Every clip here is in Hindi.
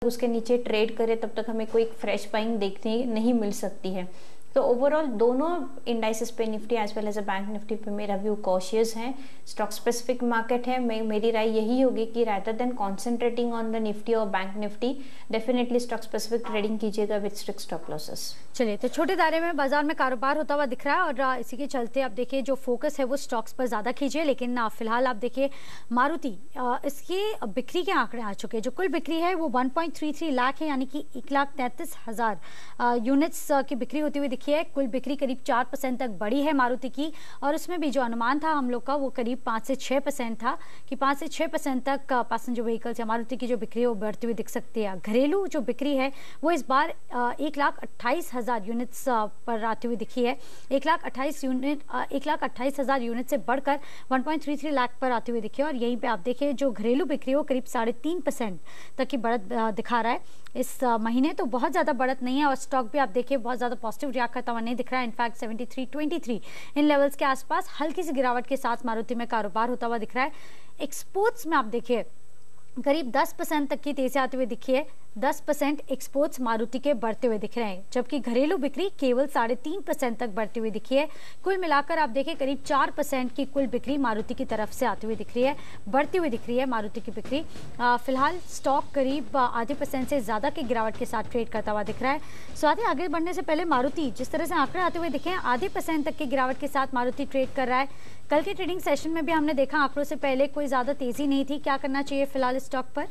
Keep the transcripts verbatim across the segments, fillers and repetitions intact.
उसके नीचे ट्रेड करे तब तक हमें कोई फ्रेश बाइंग देखने नहीं मिल सकती है। तो ओवरऑल दोनों इंडाइसेस पे, Nifty as well as a bank Nifty पे मेरा व्यू कॉशियस है। स्टॉक स्पेसिफिक मार्केट है, मैं मेरी राय यही होगी कि rather than concentrating on the Nifty और bank Nifty, definitely stock specific trading कीजिएगा विद स्ट्रिक्ट स्टॉप लॉसेस। चलिए, तो छोटे दायरे में बाजार में कारोबार होता हुआ दिख रहा है और इसी के चलते आप देखिए जो फोकस है वो स्टॉक्स पर ज़्यादा कीजिए। लेकिन फिलहाल आप देखिए मारुति, इसके बिक्री के आंकड़े आ चुके हैं। जो कुल बिक्री है वो one point three three lakh है, यानी कि एक लाख तैंतीस हज़ार यूनिट्स की बिक्री होती हुई दिखी है। कुल बिक्री करीब चार परसेंट तक बढ़ी है मारुति की, और उसमें भी जो अनुमान था हम लोग का वो करीब पाँच से छः परसेंट था कि पाँच से छः परसेंट तक पैसेंजर व्हीकल्स या मारुति की जो बिक्री है वो बढ़ती हुई दिख सकती है। घरेलू जो बिक्री है वो इस बार एक लाख अट्ठाईस हजार यूनिट्स पर आती हुई दिखी है। एक लाख अट्ठाईस यूनिट एक लाख अट्ठाईस हजार यूनिट से बढ़कर one point three three lakh पर आती हुई दिखी है। और यहीं पे आप देखिए जो घरेलू बिक्री हो करीब साढ़े तीन परसेंट तक की बढ़त दिखा रहा है इस महीने। तो बहुत ज़्यादा बढ़त नहीं है, और स्टॉक भी आप देखिए बहुत ज़्यादा पॉजिटिव रिएक्ट करता हुआ नहीं दिख रहा है। In fact seventy three twenty three इन लेवल्स के आसपास हल्की सी गिरावट के साथ मारुति में कारोबार होता हुआ दिख रहा है। एक्सपोर्ट्स में आप देखिए करीब दस परसेंट तक की तेजी आती हुई दिखी है। दस परसेंट एक्सपोर्ट्स मारुति के बढ़ते हुए दिख रहे हैं, जबकि घरेलू बिक्री केवल साढ़े तीन परसेंट तक बढ़ती हुई दिखी है। कुल मिलाकर आप देखिए करीब चार परसेंट की कुल बिक्री मारुति की तरफ से आती हुई दिख रही है, बढ़ती हुई दिख रही है मारुति की बिक्री। फिलहाल स्टॉक करीब आधे परसेंट से ज़्यादा की गिरावट के साथ ट्रेड करता हुआ दिख रहा है। स्वाति, आगे बढ़ने से पहले मारुति जिस तरह से आंकड़े आते हुए दिखे हैं, आधे परसेंट तक की गिरावट के साथ मारुति ट्रेड कर रहा है। कल के ट्रेडिंग सेशन में भी हमने देखा आंकड़ों से पहले कोई ज़्यादा तेज़ी नहीं थी। क्या करना चाहिए फिलहाल स्टॉक पर?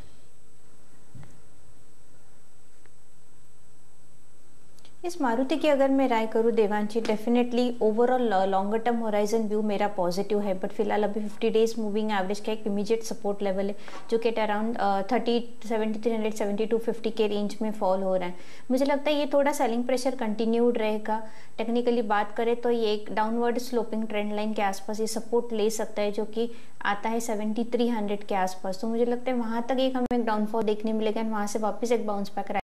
इस मारुति की अगर मैं राय करूँ Devanshi, definitely overall longer term horizon view मेरा पॉजिटिव है, बट फिलहाल अभी फिफ्टी डेज मूविंग एवरेज का एक इमीडिएट सपोर्ट लेवल है जो कि around thirty seventy three hundred seventy two fifty के रेंज में फॉल हो रहा है। मुझे लगता है ये थोड़ा सेलिंग प्रेशर कंटिन्यूड रहेगा। टेक्निकली बात करें तो ये एक डाउनवर्ड स्लोपिंग ट्रेंड लाइन के आसपास ये सपोर्ट ले सकता है, जो कि आता है सेवेंटी थ्री हंड्रेड के आसपास। तो मुझे लगता है वहाँ तक एक हमें एक डाउनफॉल देखने मिलेगा, वहाँ से वापस एक बाउंस बैक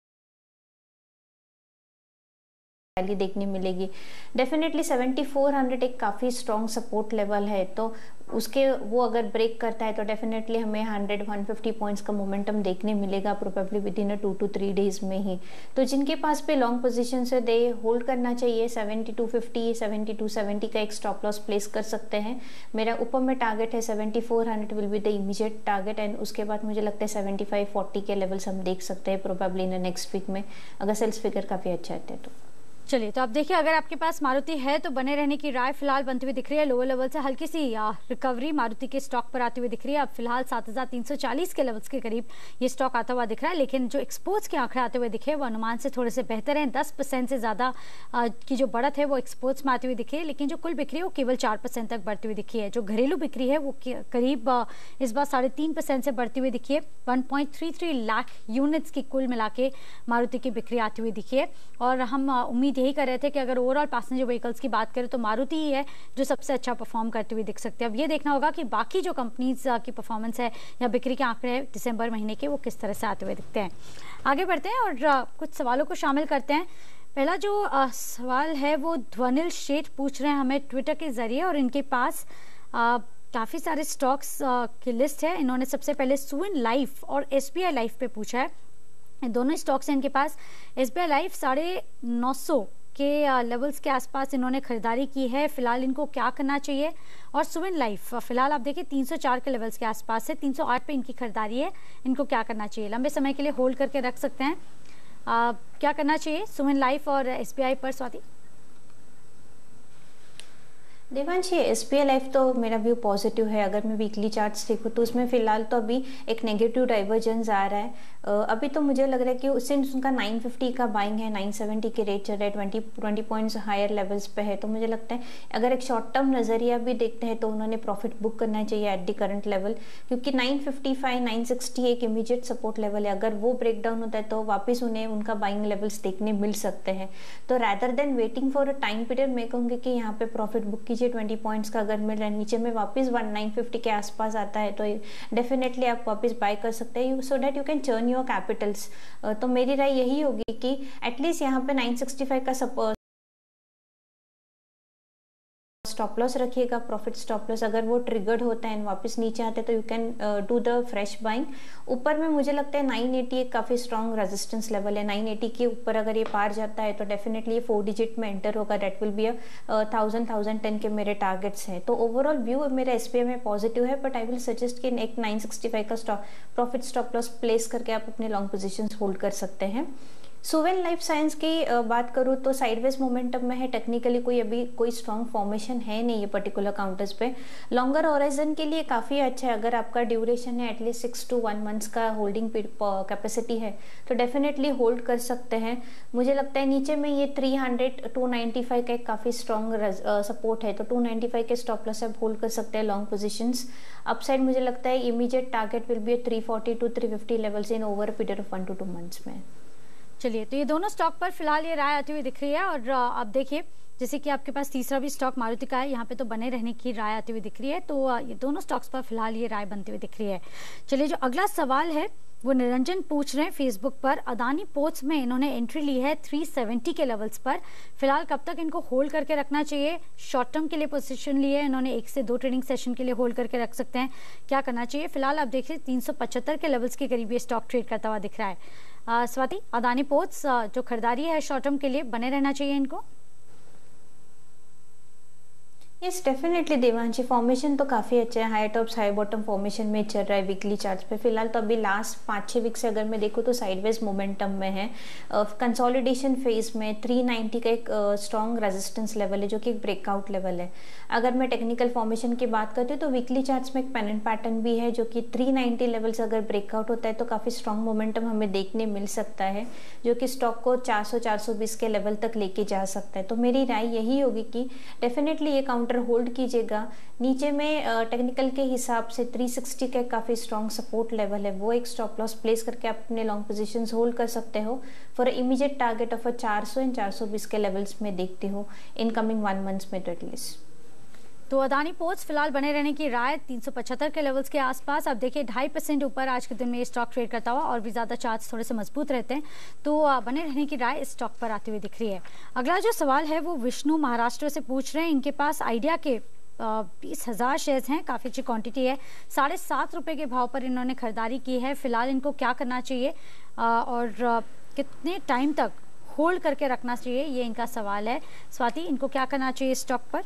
देखने मिलेगी। डेफिनेटली सेवेंटी फोर हंड्रेड एक काफ़ी स्ट्रॉन्ग सपोर्ट लेवल है, तो उसके वो अगर ब्रेक करता है तो डेफिनेटली हमें हंड्रेड वन फिफ्टी पॉइंट्स का मोमेंटम देखने मिलेगा, probably within a two to three days में ही। तो जिनके पास पे लॉन्ग पोजीशन से दे होल्ड करना चाहिए। Seventy two fifty seventy two seventy का एक स्टॉप लॉस प्लेस कर सकते हैं। मेरा ऊपर में टारगेट है seventy four hundred will be the immediate target, and उसके बाद मुझे लगता है सेवेंटी फाइव फोर्टी के लेवल्स हम देख सकते हैं प्रोबेबली इन नेक्स्ट वीक में, अगर सेल्स फिगर काफ़ी अच्छा रहते हैं तो। चलिए, तो आप देखिए अगर आपके पास मारुति है तो बने रहने की राय फिलहाल बनती हुई दिख रही है। लोअर लेवल से हल्की सी रिकवरी मारुति के स्टॉक पर आती हुई दिख रही है। अब फिलहाल सात हज़ार तीन सौ चालीस के लेवल्स के करीब ये स्टॉक आता हुआ दिख रहा है, लेकिन जो एक्सपोर्ट्स के आंकड़े आते हुए दिखे वो अनुमान से थोड़े से बेहतर हैं। दस परसेंट से ज़्यादा की जो बढ़त है वो एक्सपोर्ट्स में आती हुई दिखी है, लेकिन जो कुल बिक्री है वो केवल चार परसेंट तक बढ़ती हुई दिखी है। जो घरेलू बिक्री है वो करीब इस बार साढ़े तीन परसेंट से बढ़ती हुई दिखी है। One point three three lakh units की कुल मिला के मारुति की बिक्री आती हुई दिखी है। और हम उम्मीद यही कर रहे थे कि अगर ओवरऑल पैसेंजर व्हीकल्स की बात करें तो मारुति ही है जो सबसे अच्छा परफॉर्म करती हुई दिख सकती है। अब ये देखना होगा कि बाकी जो कंपनीज की परफॉर्मेंस है या बिक्री के आंकड़े हैं दिसंबर महीने के वो किस तरह से आते हुए दिखते हैं। आगे बढ़ते हैं और कुछ सवालों को शामिल करते हैं। पहला जो आ, सवाल है वो ध्वनिल शेठ पूछ रहे हैं हमें ट्विटर के जरिए, और इनके पास काफ़ी सारे स्टॉक्स की लिस्ट है। इन्होंने सबसे पहले सुविन लाइफ और एस बी आई लाइफ पे पूछा है। दोनों स्टॉक्स हैं इनके पास। एस बी आई लाइफ साढ़े नौ सौ के लेवल्स के आसपास इन्होंने खरीदारी की है। फिलहाल इनको क्या करना चाहिए? और सुविन लाइफ फिलहाल आप देखिए तीन सौ चार के लेवल्स के आसपास है, तीन सौ आठ पे इनकी खरीदारी है। इनको क्या करना चाहिए? लंबे समय के लिए होल्ड करके रख सकते हैं। आ, क्या करना चाहिए सुविन लाइफ और एस बी आई पर Swati? Devanshi, S B I life तो मेरा व्यू पॉजिटिव है। अगर मैं वीकली चार्ट्स देखूँ तो उसमें फिलहाल तो अभी एक नेगेटिव डाइवर्जेंस आ रहा है। अभी तो मुझे लग रहा है कि उससे उनका नाइन फिफ्टी का बाइंग है, नाइन सेवेंटी के रेट चल रहा है, twenty twenty points higher levels पे है। तो मुझे लगता है अगर एक शॉर्ट टर्म नज़रिया भी देखते हैं तो उन्होंने प्रॉफिट बुक करना चाहिए एट दी करंट लेवल, क्योंकि nine fifty five nine sixty एक इमीडिएट सपोर्ट लेवल है। अगर वो ब्रेक डाउन होता है तो वापस उन्हें उनका बाइंग लेवल्स देखने मिल सकते हैं। तो rather than waiting for a time period मैं कहूँगी कि यहाँ पे प्रॉफिट बुक कीजिए ट्वेंटी पॉइंट्स का। अगर मिल रहा है नीचे में वापस वन नाइन फिफ्टी के आसपास आता है तो डेफिनेटली आप वापस बाय कर सकते हैं, so that you can churn your capitals. तो मेरी राय यही होगी कि एटलीस्ट यहाँ पे नाइन सिक्सटी फाइव का स्टॉप लॉस रखिएगा, प्रॉफिट स्टॉप लॉस अगर वो ट्रिगर्ड होता है वापस नीचे आते हैं तो you can do the fresh buying. ऊपर में मुझे लगता है नाइन एटी एक काफ़ी स्ट्रॉन्ग रेजिस्टेंस लेवल है, नाइन एटी के ऊपर अगर ये पार जाता है तो डेफिनेटली ये फोर डिजिट में एंटर होगा, that will be a thousand thousand ten के मेरे टारगेट्स हैं। तो ओवरऑल व्यू मेरा एसपीआई में पॉजिटिव है, बट आई विल सजेस्ट कि एक नाइन सिक्सटी फाइव का stop profit stop loss place करके आप अपने लॉन्ग पोजीशंस होल्ड कर सकते हैं। सुवेन लाइफ साइंस की बात करूँ तो साइडवेज मोमेंटम में है, टेक्निकली कोई अभी कोई स्ट्रॉन्ग फॉर्मेशन है नहीं ये पर्टिकुलर काउंटर्स पे। लॉन्गर होराइजन के लिए काफ़ी अच्छा है, अगर आपका ड्यूरेशन है at least six to one months का होल्डिंग कैपेसिटी है तो डेफिनेटली होल्ड कर सकते हैं। मुझे लगता है नीचे में ये three hundred two ninety five का एक काफ़ी स्ट्रॉन्ग सपोर्ट है, तो टू नाइन्टी फाइव के स्टॉप लॉस आप होल्ड कर सकते हैं लॉन्ग पोजिशंस। अपसाइड मुझे लगता है immediate target will be three forty two three fifty levels in over period of one to two months में। चलिए, तो ये दोनों स्टॉक पर फिलहाल ये राय आती हुई दिख रही है। और आप देखिए जैसे कि आपके पास तीसरा भी स्टॉक मारुति का है, यहाँ पे तो बने रहने की राय आती हुई दिख रही है, तो ये दोनों स्टॉक्स पर फिलहाल ये राय बनती हुई दिख रही है। चलिए, जो अगला सवाल है वो निरंजन पूछ रहे हैं फेसबुक पर, अदानी पोर्ट्स में इन्होंने एंट्री ली है थ्री सेवेंटी के लेवल्स पर, फिलहाल कब तक इनको होल्ड करके रखना चाहिए? शॉर्ट टर्म के लिए पोजीशन ली है इन्होंने, एक से दो ट्रेडिंग सेशन के लिए होल्ड करके रख सकते हैं, क्या करना चाहिए? फिलहाल आप देखिए तीन सौ पचहत्तर के लेवल्स के करीब ये स्टॉक ट्रेड करता हुआ दिख रहा है। आ, स्वाति, अदानी पोर्ट्स जो खरीदारी है शॉर्ट टर्म के लिए, बने रहना चाहिए इनको? यस डेफिनेटली देवांशी, फॉर्मेशन तो काफ़ी अच्छा है, high tops high bottom formation में चल रहा है वीकली चार्ट्स पे। फिलहाल तो अभी लास्ट पाँच छः वीक से अगर मैं देखूँ तो साइडवेज मोमेंटम में है, कंसोलिडेशन फेज में थ्री नाइन्टी का एक स्ट्रॉन्ग रेजिस्टेंस लेवल है जो कि एक ब्रेकआउट लेवल है। अगर मैं टेक्निकल फॉर्मेशन की बात करती हूँ तो वीकली चार्ट्स में एक पेनेंट पैटर्न भी है जो कि थ्री नाइन्टी लेवल्स अगर ब्रेकआउट होता है तो काफ़ी स्ट्रॉन्ग मोमेंटम हमें देखने मिल सकता है, जो कि स्टॉक को चार सौ चार सौ बीस के लेवल तक लेके जा सकता है। तो मेरी राय यही होगी कि डेफिनेटली ये काउंटर होल्ड कीजिएगा। नीचे में टेक्निकल uh, के हिसाब से थ्री सिक्सटी का काफ़ी स्ट्रॉन्ग सपोर्ट लेवल है, वो एक स्टॉप लॉस प्लेस करके आप अपने लॉन्ग पोजीशंस होल्ड कर सकते हो फॉर इमीडिएट टारगेट ऑफ चार सौ एंड चार सौ बीस के लेवल्स में देखती हो इन कमिंग वन मंथ्स में तो एटलीस्ट। तो अदानी पोर्ट्स फिलहाल बने रहने की राय तीन सौ पचहत्तर के लेवल्स के आसपास। अब देखिए ढाई परसेंट ऊपर आज के दिन में ये स्टॉक ट्रेड करता हुआ, और भी ज़्यादा चार्ट्स थोड़े से मजबूत रहते हैं, तो बने रहने की राय इस स्टॉक पर आती हुई दिख रही है। अगला जो सवाल है वो विष्णु महाराष्ट्र से पूछ रहे हैं, इनके पास आइडिया के बीस हज़ार शेयर्स हैं, काफ़ी अच्छी क्वांटिटी है, साढ़े सात रुपये के भाव पर इन्होंने खरीदारी की है। फिलहाल इनको क्या करना चाहिए और कितने टाइम तक होल्ड करके रखना चाहिए, ये इनका सवाल है। स्वाति, इनको क्या करना चाहिए स्टॉक पर?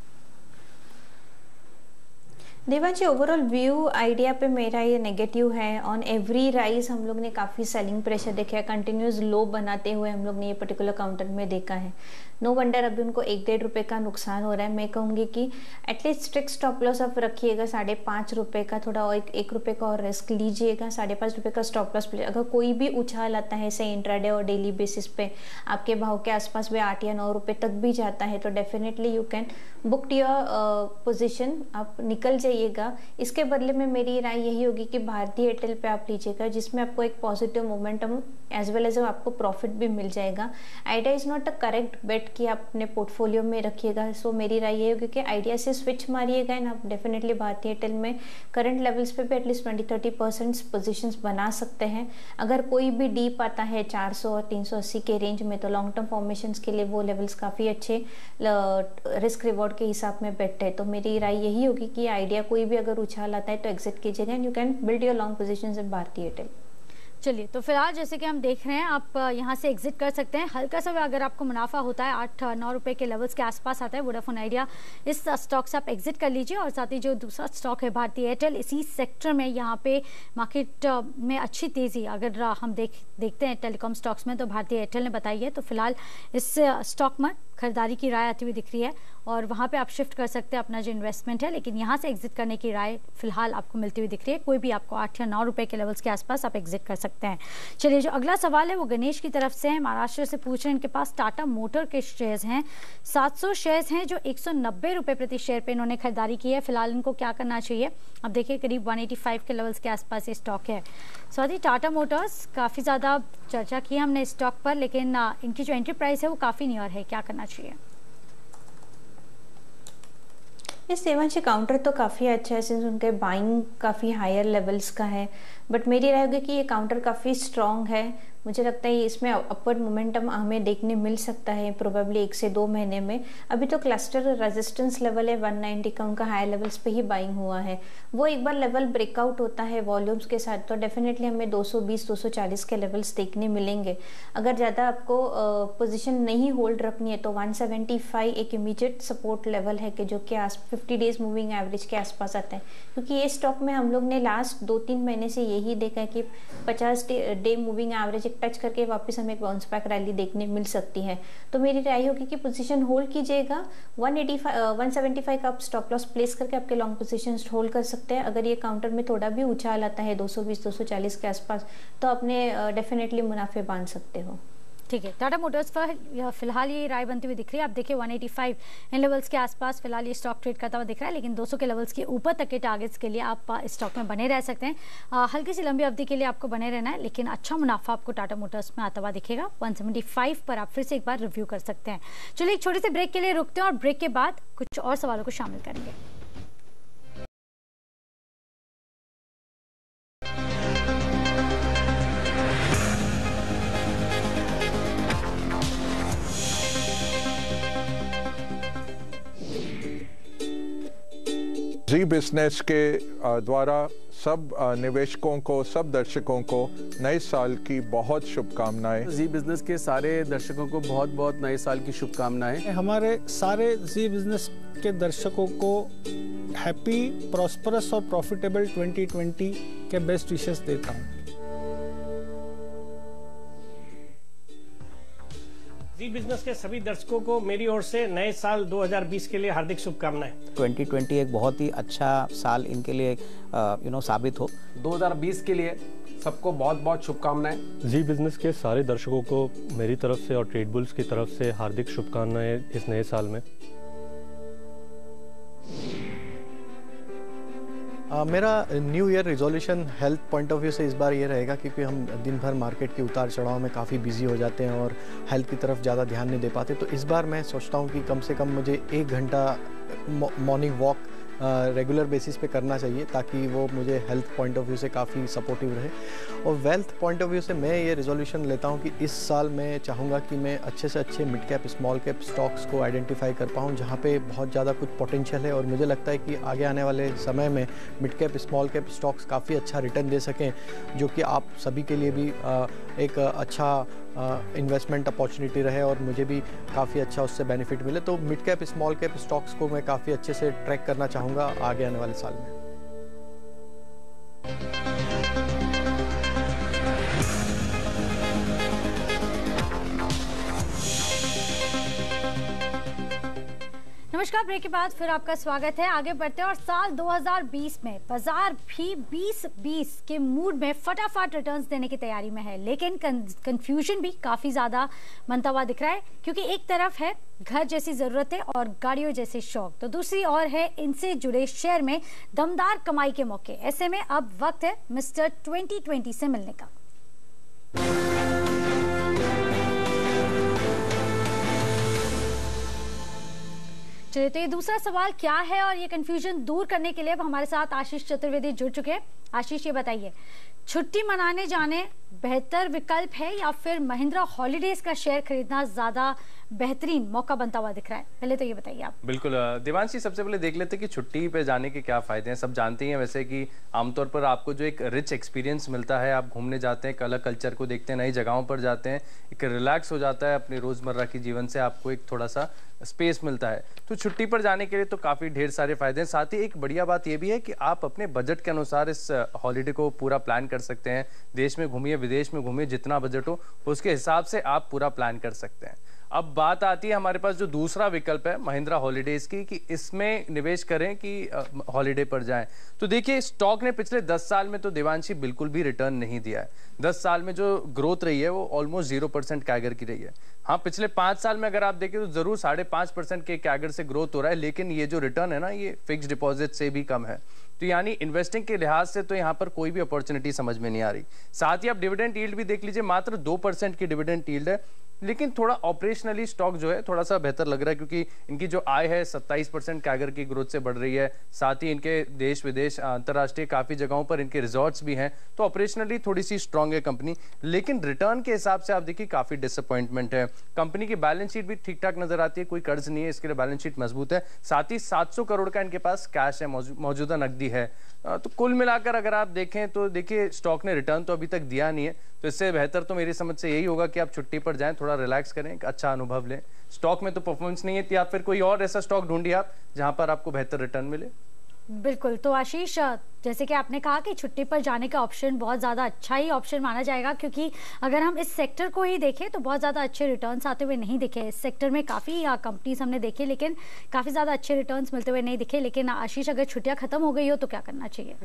देवांशी, ओवरऑल व्यू आइडिया पे मेरा ये नेगेटिव है। ऑन एवरी राइज हम लोग ने काफ़ी सेलिंग प्रेशर देखा है, कंटिन्यूस लो बनाते हुए हम लोग ने ये पर्टिकुलर काउंटर में देखा है। नो वंडर अभी उनको एक डेढ़ रुपये का नुकसान हो रहा है। मैं कहूँगी कि एटलीस्ट स्ट्रिक्ट स्टॉप लॉस आप रखिएगा साढ़े पाँच रुपये का, थोड़ा और एक, एक रुपये का और रिस्क लीजिएगा, साढ़े पाँच रुपये का स्टॉप लॉस। अगर कोई भी उछाल आता है से इंट्राडे और डेली बेसिस पे आपके भाव के आसपास भी आठ या नौ रुपये तक भी जाता है तो definitely you can book your position, आप निकल जाइएगा। इसके बदले में मेरी राय यही होगी कि भारतीय एयरटेल पे आप लीजिएगा, जिसमें आपको एक positive momentum as well as आपको प्रॉफिट भी मिल जाएगा। Idea is not a correct bet कि आप अपने पोर्टफोलियो में रखिएगा। सो मेरी राय ये होगी कि आइडिया से स्विच मारिएगा एंड आप डेफिनेटली भारतीय एयरटेल में करंट लेवल्स पे भी at least twenty thirty percent positions बना सकते हैं। अगर कोई भी डीप आता है चार सौ और तीन सौ अस्सी के रेंज में तो लॉन्ग टर्म फॉर्मेशंस के लिए वो लेवल्स काफ़ी अच्छे रिस्क रिवॉर्ड के हिसाब में बेट है। तो मेरी राय यही होगी कि आइडिया कोई भी अगर उछाल आता है तो एग्जिट कीजिएगा and you can build your long positions in Bharti Airtel. चलिए, तो फिलहाल जैसे कि हम देख रहे हैं आप यहाँ से एग्जिट कर सकते हैं। हल्का सा अगर आपको मुनाफा होता है आठ नौ रुपए के लेवल्स के आसपास आता है वोडाफोन आइडिया, इस स्टॉक से आप एग्जिट कर लीजिए। और साथ ही जो दूसरा स्टॉक है भारतीय एयरटेल, इसी सेक्टर में यहाँ पे मार्केट में अच्छी तेज़ी अगर हम देख देखते हैं टेलीकॉम स्टॉक्स में तो भारतीय एयरटेल ने बताई है। तो फिलहाल इस स्टॉक में खरीदारी की राय आती हुई दिख रही है और वहाँ पे आप शिफ्ट कर सकते हैं अपना जो इन्वेस्टमेंट है, लेकिन यहाँ से एग्जिट करने की राय फिलहाल आपको मिलती हुई दिख रही है। कोई भी आपको आठ या नौ रुपए के लेवल्स के आसपास आप एग्जिट कर सकते हैं। चलिए, जो अगला सवाल है वो गणेश की तरफ से है, महाराष्ट्र से पूछ रहे हैं, इनके पास टाटा मोटर के शेयर्स हैं, सात सौ शेयर्स हैं जो एक सौ नब्बे रुपये प्रति शेयर पे इन्होंने खरीदारी की है। फिलहाल इनको क्या करना चाहिए? अब देखिए करीब वन एटी फाइव के लेवल्स के आसपास ये स्टॉक है। स्वाति, टाटा मोटर्स काफ़ी ज़्यादा चर्चा की हमने इस स्टॉक पर, लेकिन इनकी जो एंट्री प्राइस है वो काफ़ी नियर है, क्या करना चाहिए? इस देवांशी काउंटर तो काफ़ी अच्छा है सिंस उनके बाइंग काफ़ी हायर लेवल्स का है, बट मेरी राय होगी कि ये काउंटर काफ़ी स्ट्रॉन्ग है। मुझे लगता है इसमें अपवर्ड मोमेंटम हमें देखने मिल सकता है प्रोबेबली एक से दो महीने में। अभी तो क्लस्टर रेजिस्टेंस लेवल है वन नाइंटी का, उनका हाई लेवल्स पे ही बाइंग हुआ है। वो एक बार लेवल ब्रेकआउट होता है वॉल्यूम्स के साथ तो डेफिनेटली हमें दो सौ बीस दो सौ चालीस के लेवल्स देखने मिलेंगे। अगर ज़्यादा आपको पोजीशन uh, नहीं होल्ड रखनी है तो वन सेवेंटी फाइव एक इमीडिएट सपोर्ट लेवल है कि जो कि आस फिफ्टी डेज मूविंग एवरेज के आसपास आता है, क्योंकि ये स्टॉक में हम लोग ने लास्ट दो तीन महीने से यही देखा है कि पचास डे मूविंग एवरेज एक टच करके वापस हमें एक बाउंस बैक रैली देखने मिल सकती है। तो मेरी राय होगी कि पोजीशन होल्ड कीजिएगा। One eighty five one seventy five का आप स्टॉप लॉस प्लेस करके आपके लॉन्ग पोजीशन होल्ड कर सकते हैं। अगर ये काउंटर में थोड़ा भी उछाल आता है दो सौ बीस दो सौ चालीस के आसपास तो अपने डेफिनेटली मुनाफे बांध सकते हो। ठीक है, टाटा मोटर्स पर फिलहाल ये राय बनती हुई दिख रही है। आप देखिए वन एटी फाइव इन लेवल्स के आसपास फिलहाल ये स्टॉक ट्रेड करता हुआ दिख रहा है, लेकिन दो सौ के लेवल्स के ऊपर तक के टारगेट्स के लिए आप स्टॉक में बने रह सकते हैं। आ, हल्की सी लंबी अवधि के लिए आपको बने रहना है, लेकिन अच्छा मुनाफा आपको टाटा मोटर्स में आता हुआ दिखेगा। वन सेवेंटी फाइव पर आप फिर से एक बार रिव्यू कर सकते हैं। चलिए एक छोटे से ब्रेक के लिए रुकते हैं और ब्रेक के बाद कुछ और सवालों को शामिल करेंगे। जी बिजनेस के द्वारा सब निवेशकों को, सब दर्शकों को नए साल की बहुत शुभकामनाएं। जी बिजनेस के सारे दर्शकों को बहुत बहुत नए साल की शुभकामनाएं। हमारे सारे जी बिजनेस के दर्शकों को हैप्पी, प्रॉस्परस और प्रॉफिटेबल ट्वेंटी ट्वेंटी के बेस्ट विशेस देता हूँ। जी बिजनेस के सभी दर्शकों को मेरी ओर से नए साल दो हज़ार बीस के लिए हार्दिक शुभकामनाएं। ट्वेंटी ट्वेंटी एक बहुत ही अच्छा साल इनके लिए यू नो साबित हो। दो हज़ार बीस के लिए सबको बहुत बहुत शुभकामनाएं। जी बिजनेस के सारे दर्शकों को मेरी तरफ से और ट्रेड बुल्स की तरफ से हार्दिक शुभकामनाएं इस नए साल में। Uh, मेरा new year resolution health point of view से इस बार ये रहेगा, क्योंकि हम दिन भर मार्केट के उतार चढ़ाव में काफ़ी बिजी हो जाते हैं और हेल्थ की तरफ ज़्यादा ध्यान नहीं दे पाते। तो इस बार मैं सोचता हूँ कि कम से कम मुझे एक घंटा मॉर्निंग वॉक रेगुलर बेसिस पे करना चाहिए, ताकि वो मुझे हेल्थ पॉइंट ऑफ व्यू से काफ़ी सपोर्टिव रहे। और वेल्थ पॉइंट ऑफ व्यू से मैं ये रिजोल्यूशन लेता हूँ कि इस साल मैं चाहूँगा कि मैं अच्छे से अच्छे mid cap small cap stocks को आइडेंटिफाई कर पाऊँ, जहाँ पे बहुत ज़्यादा कुछ पोटेंशियल है। और मुझे लगता है कि आगे आने वाले समय में mid cap small cap stocks काफ़ी अच्छा रिटर्न दे सकें, जो कि आप सभी के लिए भी एक अच्छा इन्वेस्टमेंट अपॉर्चुनिटी रहे और मुझे भी काफ़ी अच्छा उससे बेनिफिट मिले। तो mid cap small cap stocks को मैं काफ़ी अच्छे से ट्रैक करना चाहूँगा आगे आने वाले साल में। नमस्कार, ब्रेक के बाद फिर आपका स्वागत है। आगे बढ़ते हैं और साल दो हज़ार बीस में बाजार भी बीस बीस के मूड में फटाफट रिटर्न्स देने की तैयारी में है, लेकिन कंफ्यूजन भी काफी ज्यादा बनता हुआ दिख रहा है, क्योंकि एक तरफ है घर जैसी जरूरतें और गाड़ियों जैसे शौक, तो दूसरी ओर है इनसे जुड़े शेयर में दमदार कमाई के मौके। ऐसे में अब वक्त है मिस्टर ट्वेंटी ट्वेंटी से मिलने का। चलिए, तो ये दूसरा सवाल क्या है और ये कंफ्यूजन दूर करने के लिए अब हमारे साथ आशीष चतुर्वेदी जुड़ चुके हैं। आशीष, ये बताइए, छुट्टी मनाने जाने बेहतर विकल्प है या फिर महिंद्रा हॉलीडेज का शेयर खरीदना ज्यादा बेहतरीन मौका बनता हुआ दिख रहा है? पहले तो ये बताइए आप। बिल्कुल देवांशी, सबसे पहले देख लेते हैं कि छुट्टी पे जाने के क्या फायदे हैं। सब जानते हैं वैसे कि आमतौर पर आपको जो एक रिच एक्सपीरियंस मिलता है, आप घूमने जाते हैं, एक अलग कल्चर को देखते हैं, नई जगहों पर जाते हैं, एक रिलैक्स हो जाता है अपने रोजमर्रा की जीवन से, आपको एक थोड़ा सा स्पेस मिलता है। तो छुट्टी पर जाने के लिए तो काफी ढेर सारे फायदे हैं। साथ ही एक बढ़िया बात यह भी है कि आप अपने बजट के अनुसार इस हॉलीडे को पूरा प्लान कर सकते हैं। देश में घूमिए, विदेश में घूमिए, जितना बजट हो उसके हिसाब से आप पूरा प्लान कर सकते हैं। अब बात आती है हमारे पास जो दूसरा विकल्प है महिंद्रा हॉलीडेज की, कि इसमें निवेश करें कि हॉलीडे पर जाएं। तो देखिए, स्टॉक ने पिछले दस साल में तो देवांशी बिल्कुल भी रिटर्न नहीं दिया है। दस साल में जो ग्रोथ रही है वो ऑलमोस्ट जीरो परसेंट कैगर की रही है। हाँ, पिछले पांच साल में अगर आप देखें तो जरूर साढ़े पांच परसेंट के कैगर से ग्रोथ हो रहा है, लेकिन ये जो रिटर्न है ना, ये फिक्स डिपॉजिट से भी कम है। तो यानी इन्वेस्टिंग के लिहाज से तो यहाँ पर कोई भी अपॉर्चुनिटी समझ में नहीं आ रही। साथ ही आप डिविडेंड यील्ड भी देख लीजिए, मात्र दो परसेंट की डिविडेंड यील्ड है, लेकिन थोड़ा ऑपरेशनली स्टॉक जो है थोड़ा सा बेहतर लग रहा है, क्योंकि इनकी जो आय है सत्ताईस परसेंट कैगर की ग्रोथ से बढ़ रही है, साथ ही इनके देश विदेश अंतर्राष्ट्रीय काफी जगहों पर इनके रिजॉर्ट्स भी हैं, तो ऑपरेशनली थोड़ी सी स्ट्रांग है कंपनी। लेकिन रिटर्न के हिसाब से आप देखिए काफी डिसअपॉइंटमेंट है। कंपनी की बैलेंस शीट भी ठीक ठाक नजर आती है, कोई कर्ज नहीं है, इसके लिए बैलेंस शीट मजबूत है, साथ ही सात सौ करोड़ का इनके पास कैश है, मौजूदा नकदी है। तो कुल मिलाकर अगर आप देखें तो देखिए स्टॉक ने रिटर्न तो अभी तक दिया नहीं है, तो इससे बेहतर तो मेरी समझ से यही होगा कि आप छुट्टी पर जाएं, थोड़ा रिलैक्स करें, एक अच्छा अनुभव लें। स्टॉक में तो परफॉर्मेंस नहीं है, या फिर कोई और ऐसा स्टॉक ढूंढिए आप जहां पर आपको बेहतर रिटर्न मिले। बिल्कुल। तो आशीष, जैसे कि आपने कहा कि छुट्टी पर जाने का ऑप्शन बहुत ज़्यादा अच्छा ही ऑप्शन माना जाएगा, क्योंकि अगर हम इस सेक्टर को ही देखें तो बहुत ज़्यादा अच्छे रिटर्न्स आते हुए नहीं दिखे। इस सेक्टर में काफ़ी कंपनीज हमने देखे, लेकिन काफ़ी ज़्यादा अच्छे रिटर्न्स मिलते हुए नहीं दिखे। लेकिन आशीष, अगर छुट्टियाँ खत्म हो गई हो तो क्या करना चाहिए?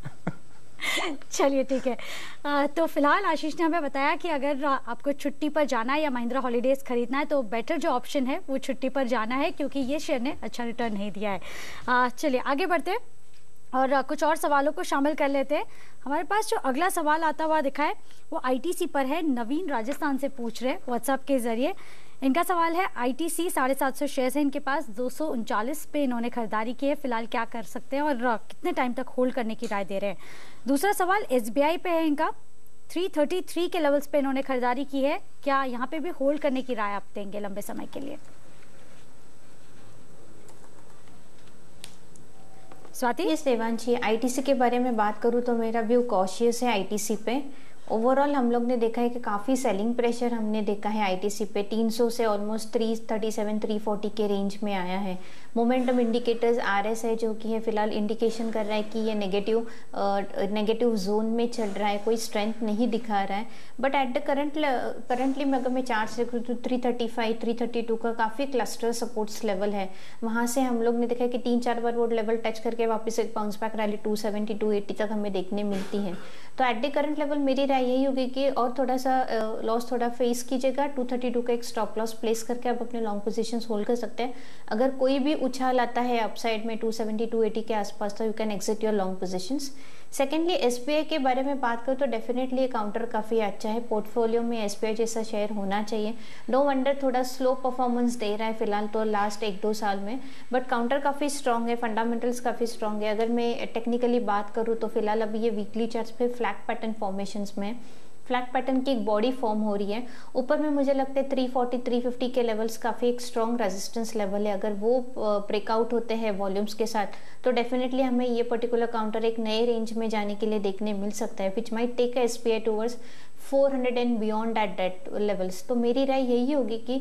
चलिए ठीक है। आ, तो फिलहाल आशीष ने हमें बताया कि अगर आपको छुट्टी पर जाना है या महिंद्रा हॉलीडेज खरीदना है तो बेटर जो ऑप्शन है वो छुट्टी पर जाना है, क्योंकि ये शेयर ने अच्छा रिटर्न नहीं दिया है। चलिए आगे बढ़ते हैं और कुछ और सवालों को शामिल कर लेते हैं। हमारे पास जो अगला सवाल आता हुआ दिखा है वो आईटीसी पर है। नवीन राजस्थान से पूछ रहे हैं व्हाट्सएप के जरिए। इनका सवाल है, आईटीसी साढ़े सात सौ शेयर है इनके पास, दो सौ उनचालीस पे इन्होंने खरीदारी की है, फिलहाल क्या कर सकते हैं और कितने टाइम तक होल्ड करने की राय दे रहे हैं। दूसरा सवाल एसबीआई पे है इनका, तीन सौ तैंतीस के लेवल्स पे इन्होंने खरीदारी की है, क्या यहाँ पे भी होल्ड करने की राय आप देंगे लंबे समय के लिए? स्वाति? यस देवांशी, आईटीसी के बारे में बात करूँ तो मेरा व्यू कॉशियस है आईटीसी पे। ओवरऑल हम लोग ने देखा है कि काफ़ी सेलिंग प्रेशर हमने देखा है आईटीसी पे, तीन सौ से ऑलमोस्ट तीन सौ सैंतीस, तीन सौ चालीस के रेंज में आया है। मोमेंटम इंडिकेटर्स आरएस है जो कि है फिलहाल इंडिकेशन कर रहा है कि ये नेगेटिव नेगेटिव जोन में चल रहा है, कोई स्ट्रेंथ नहीं दिखा रहा है। But at the current currently अगर मैं चार्ट से करूँ तो तीन सौ पैंतीस, तीन सौ बत्तीस का काफ़ी क्लस्टर सपोर्ट्स लेवल है, वहाँ से हम लोग ने देखा है कि तीन चार बार वो लेवल टच करके वापस एक बाउंस बैक रैली दो सौ सत्तर, दो सौ अस्सी तक हमें देखने मिलती है। तो एट द करंट लेवल मेरी राय यही होगी कि और थोड़ा सा लॉस थोड़ा फेस कीजिएगा, दो सौ बत्तीस का एक स्टॉप लॉस प्लेस करके आप अपने लॉन्ग पोजीशंस होल्ड कर सकते हैं। अगर कोई भी उछाल आता है अपसाइड में दो सौ सत्तर, दो सौ अस्सी के आसपास तो you can exit your long positions. Secondly SBI के बारे में बात करूँ तो डेफिनेटली ये काउंटर काफ़ी अच्छा है, पोर्टफोलियो में एसबीआई जैसा शेयर होना चाहिए। नो वंडर थोड़ा स्लो परफॉर्मेंस दे रहा है फिलहाल तो लास्ट एक दो साल में, बट काउंटर काफ़ी स्ट्रॉन्ग है, फंडामेंटल्स काफ़ी स्ट्रॉन्ग है। अगर मैं टेक्निकली बात करूँ तो फिलहाल अभी ये वीकली चार्ट्स पे फ्लैग पैटर्न फॉर्मेशंस में फ्लैग पैटर्न की एक बॉडी फॉर्म हो रही है। ऊपर में मुझे लगता है तीन सौ चालीस, तीन सौ पचास के लेवल्स काफ़ी एक स्ट्रॉन्ग रेजिस्टेंस लेवल है। अगर वो ब्रेकआउट होते हैं वॉल्यूम्स के साथ तो डेफिनेटली हमें ये पर्टिकुलर काउंटर एक नए रेंज में जाने के लिए देखने मिल सकता है, which might take SBI towards चार सौ and beyond at that levels. तो मेरी राय यही होगी कि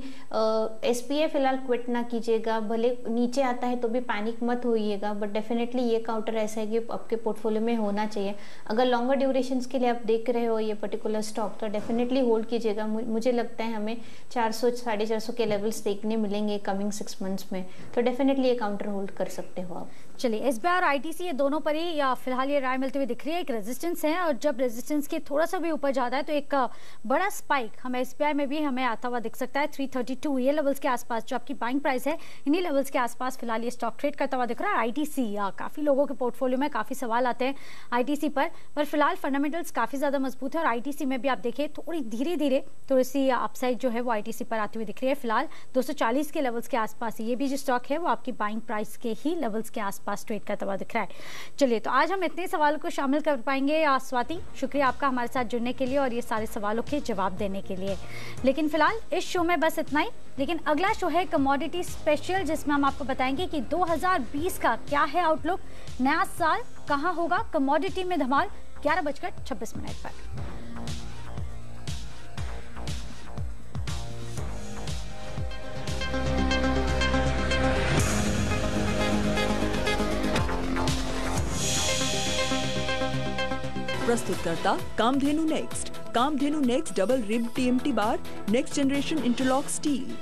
एसबीआई फिलहाल क्विट ना कीजिएगा, भले नीचे आता है तो भी पैनिक मत होइएगा, बट डेफिनेटली ये काउंटर ऐसा है कि आपके पोर्टफोलियो में होना चाहिए। अगर लॉन्गर ड्यूरेशंस के लिए आप देख रहे हो ये पर्टिकुलर स्टॉक तो डेफिनेटली होल्ड कीजिएगा। मुझे लगता है हमें चार सौ साढ़े चार सौ के लेवल्स देखने मिलेंगे कमिंग सिक्स मंथ्स में, तो डेफिनेटली ये काउंटर होल्ड कर सकते हो आप। चलिए एसबीआई और आईटीसी ये दोनों पर ही या फिलहाल ये राय मिलती हुई दिख रही है। एक रेजिस्टेंस है और जब रेजिस्टेंस के थोड़ा सा भी ऊपर जाता है तो एक बड़ा स्पाइक हमें एसबीआई में भी हमें आता हुआ दिख सकता है। तीन सौ बत्तीस ये लेवल्स के आसपास जो आपकी बाइंग प्राइस है, इन्हीं लेवल्स के आसपास फिलहाल ये स्टॉक ट्रेड करता हुआ दिख रहा है। आईटीसी काफी लोगों के पोर्टफोलियो में काफी सवाल आते हैं आईटीसी पर, पर फिलहाल फंडामेंटल्स काफी ज्यादा मजबूत है और आईटीसी में भी आप देखिए थोड़ी धीरे धीरे थोड़ी सी अपसाइड जो है वो आईटीसी पर आती हुई दिख रही है। फिलहाल दो सौ चालीस के लेवल्स के आसपास ये भी जो स्टॉक है वो आपकी बाइंग प्राइस के ही लेवल्स के आसपास ट्रेड करता हुआ दिख रहा है। चलिए तो आज हम इतने सवालों को शामिल कर पाएंगे। स्वाति, शुक्रिया आपका हमारे साथ जुड़ने के लिए और ये सारे सवालों के जवाब देने के लिए। लेकिन फिलहाल इस शो में बस इतना ही, लेकिन अगला शो है कमोडिटी स्पेशल, जिसमें हम आपको बताएंगे कि दो हज़ार बीस का क्या है आउटलुक, नया साल कहां होगा कमोडिटी में धमाल, ग्यारह बजकर छब्बीस मिनट पर। प्रस्तुतकर्ता Kamdhenu next. Kamdhenu next double rib TMT bar, next generation interlock steel.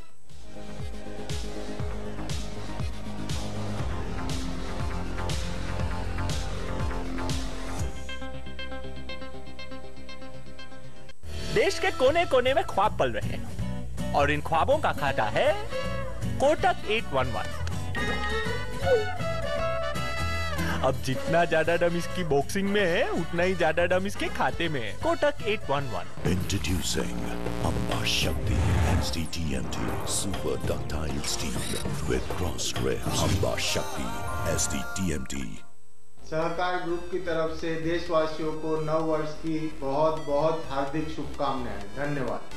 देश के कोने कोने में ख्वाब पल रहे हैं और इन ख्वाबों का खाता है कोटक आठ सौ ग्यारह। अब जितना ज्यादा दम इसकी बॉक्सिंग में है उतना ही ज्यादा दम इसके खाते में है। Kotak eight one one. Introducing Amba Shakti S D T M T Super Ductile Steel with Cross Ribs. Amba Shakti S D T M T। Sahakar group की तरफ से देशवासियों को नव वर्ष की बहुत बहुत हार्दिक शुभकामनाएं। धन्यवाद।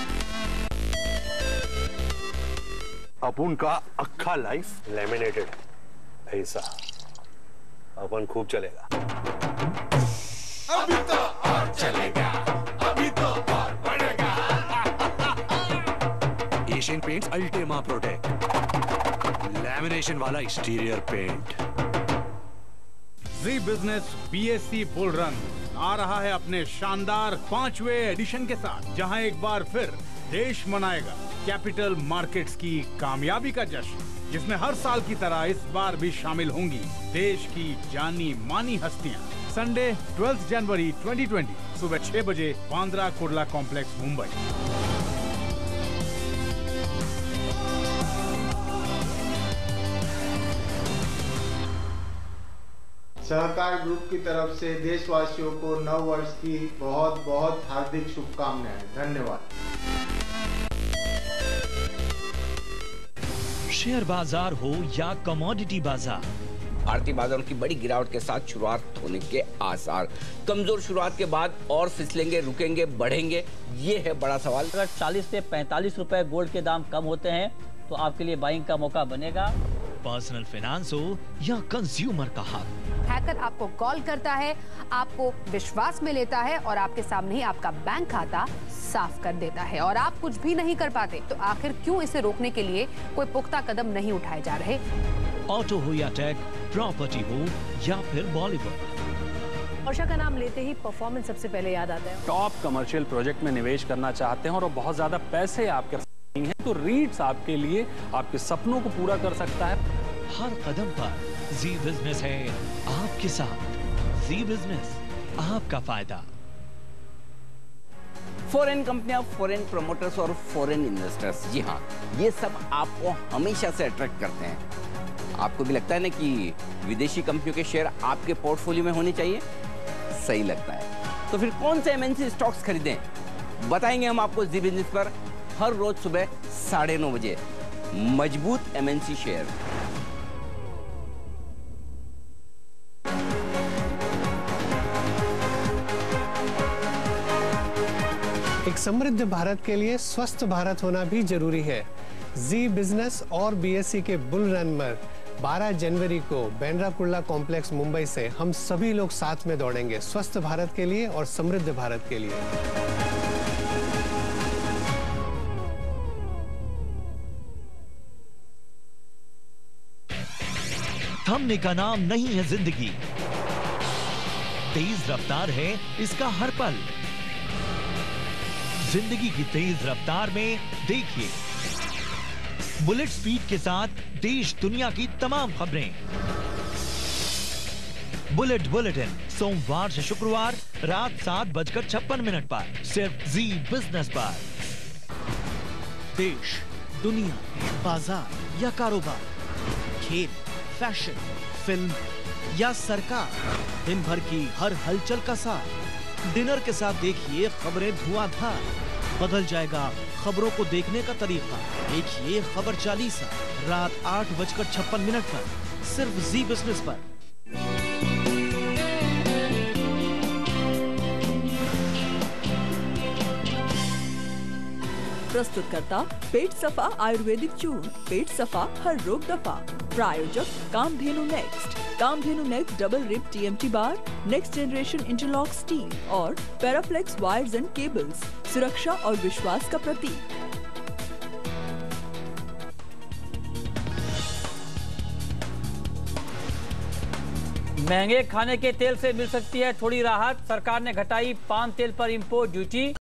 अपुन का अक्खा लाइफ लेमिनेटेड ऐसा अपन खूब चलेगा। अभी तो और चलेगा, अभी तो और बढ़ेगा। Asian paints ultima protect lamination वाला exterior paint. Zee business BSE bull run आ रहा है अपने शानदार पांचवे एडिशन के साथ, जहां एक बार फिर देश मनाएगा कैपिटल मार्केट्स की कामयाबी का जश्न, जिसमें हर साल की तरह इस बार भी शामिल होंगी देश की जानी मानी हस्तियां। Sunday twelfth January twenty twenty सुबह छह बजे बांद्रा कुर्ला कॉम्प्लेक्स मुंबई। सहकार ग्रुप की तरफ से देशवासियों को नव वर्ष की बहुत बहुत हार्दिक शुभकामनाएं। धन्यवाद। शेयर बाजार हो या कमोडिटी बाजार, भारतीय बाजारों की बड़ी गिरावट के साथ शुरुआत होने के आसार। कमजोर शुरुआत के बाद और फिसलेंगे, रुकेंगे, बढ़ेंगे, ये है बड़ा सवाल। अगर चालीस से पैंतालीस रुपए गोल्ड के दाम कम होते हैं तो आपके लिए बाइंग का मौका बनेगा। पर्सनल फाइनेंस हो या कंज्यूमर का हक, हैकर आपको कॉल करता है, आपको विश्वास में लेता है और आपके सामने ही आपका बैंक खाता साफ कर देता है और आप कुछ भी नहीं कर पाते, तो आखिर क्यों इसे रोकने के लिए कोई पुख्ता कदम नहीं उठाए जा रहे? ऑटो हो या टेक, प्रॉपर्टी हो या फिर बॉलीवुड। वर्षा का नाम लेते ही परफॉर्मेंस सबसे पहले याद आता है। टॉप कमर्शियल प्रोजेक्ट में निवेश करना चाहते हैं और बहुत ज्यादा पैसे आपके नहीं है, तो रीट्स आपके लिए आपके सपनों को पूरा कर सकता है। हर कदम पर जी बिजनेस है आपके साथ। जी बिजनेस, आपका फायदा। फॉरेन कंपनियां, फॉरेन प्रमोटर्स और फॉरेन इन्वेस्टर्स, जी हाँ, ये सब आपको हमेशा से अट्रैक्ट करते हैं। आपको भी लगता है ना कि विदेशी कंपनियों के शेयर आपके पोर्टफोलियो में होने चाहिए? सही लगता है तो फिर कौन से एमएनसी स्टॉक्स खरीदें, बताएंगे हम आपको जी बिजनेस पर हर रोज सुबह साढ़े नौ बजे। मजबूत एमएनसी शेयर। एक समृद्ध भारत के लिए स्वस्थ भारत होना भी जरूरी है। जी बिजनेस और बीएससी के बुल रन में बारह जनवरी को बांद्रा कुर्ला कॉम्प्लेक्स मुंबई से हम सभी लोग साथ में दौड़ेंगे, स्वस्थ भारत के लिए और समृद्ध भारत के लिए। थमने का नाम नहीं है जिंदगी, तेज रफ्तार है इसका हर पल। जिंदगी की तेज रफ्तार में देखिए बुलेट स्पीड के साथ देश दुनिया की तमाम खबरें। बुलेट बुलेटिन सोमवार से शुक्रवार रात सात बजकर छप्पन मिनट पर सिर्फ जी बिजनेस पर। देश, दुनिया, बाजार या कारोबार, खेल, फैशन, फिल्म या सरकार, दिन भर की हर हलचल का साथ। डिनर के साथ देखिए खबरें धुआंधार। बदल जाएगा खबरों को देखने का तरीका। देखिए खबर चालीसा रात आठ बजकर छप्पन मिनट पर सिर्फ जी बिजनेस पर। प्रस्तुत करता पेट सफा आयुर्वेदिक चूर्ण, पेट सफा हर रोग दफा। प्रायोजक Kamdhenu next, Kamdhenu next double rib TMT bar, next generation interlock steel और पैराफ्लेक्स वायर्स एंड केबल्स, सुरक्षा और विश्वास का प्रतीक। महंगे खाने के तेल से मिल सकती है थोड़ी राहत, सरकार ने घटाई पाम तेल पर इंपोर्ट ड्यूटी।